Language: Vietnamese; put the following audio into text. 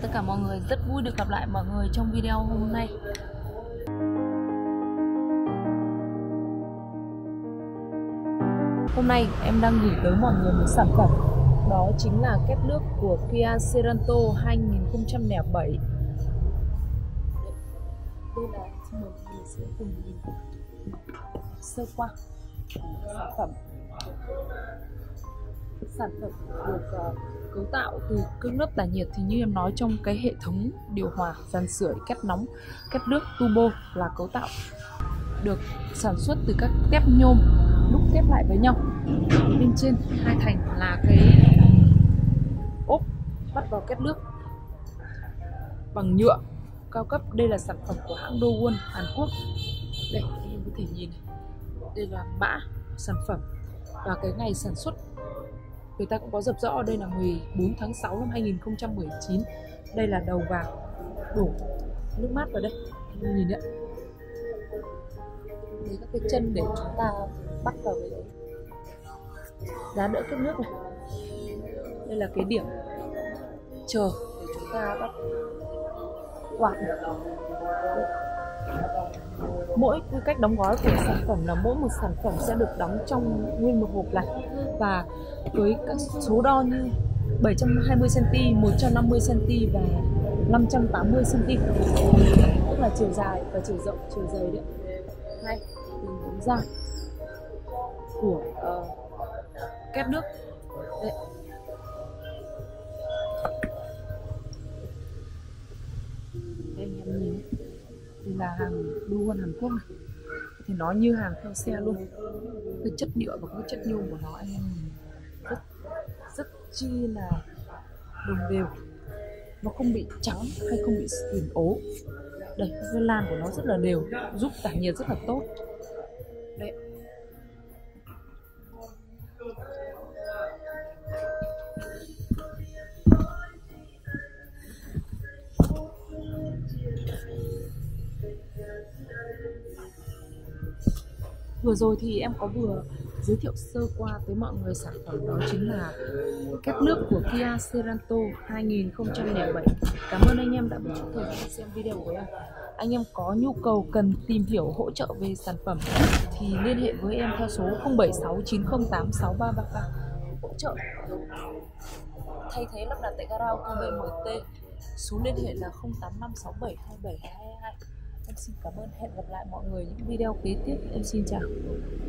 tất cả mọi người, rất vui được gặp lại mọi người trong video hôm nay. Hôm nay em đang gửi tới mọi người một sản phẩm, đó chính là két nước của Kia Sorento 2007. Đây là, xin mời mọi người sẽ cùng nhìn sơ qua sản phẩm được cấu tạo từ cương lớp tản nhiệt. Thì như em nói, trong cái hệ thống điều hòa, dàn sưởi, két nóng, két nước turbo là cấu tạo được sản xuất từ các tép nhôm đúc ghép lại với nhau. Bên trên hai thành là cái ốp bắt vào két nước bằng nhựa cao cấp. Đây là sản phẩm của hãng Dowoon Hàn Quốc. Đây, các em có thể nhìn này. Đây là mã sản phẩm và cái ngày sản xuất người ta cũng có dập rõ. Đây là 14 tháng 6 năm 2019. Đây là đầu vào, đổ nước mát vào đây, em nhìn ạ. Đây các cái chân để chúng ta bắt vào cái đấy, giá đỡ két nước này. Đây là cái điểm chờ để chúng ta bắt quạt này. Mỗi quy cách đóng gói của sản phẩm là mỗi một sản phẩm sẽ được đóng trong nguyên một hộp này, và với các số đo như 720cm, 150cm và 580cm, tức là chiều dài và chiều rộng, chiều dày đấy. Hay đường ống ra của két nước đấy. Đây anh em nhìn, đây là hàng Dowoon Hàn Quốc này, thì nó như hàng theo xe luôn. Cái chất nhựa và cái chất nhôm của nó anh em nhìn rất chi là đồng đều, nó không bị trắng hay không bị xỉn ố. Đây, cái lan của nó rất là đều, giúp tản nhiệt rất là tốt. Đấy. Vừa rồi thì em có vừa giới thiệu sơ qua tới mọi người sản phẩm, đó chính là két nước của Kia Sorento 2007. Cảm ơn anh em đã bỏ chút thời gian xem video của em. Anh em có nhu cầu cần tìm hiểu hỗ trợ về sản phẩm thì liên hệ với em theo số 0769086333. Hỗ trợ thay thế lắp đặt tại gara ô tô BMT. Số liên hệ là 0856727222. Em xin cảm ơn, hẹn gặp lại mọi người những video kế tiếp. Em xin chào.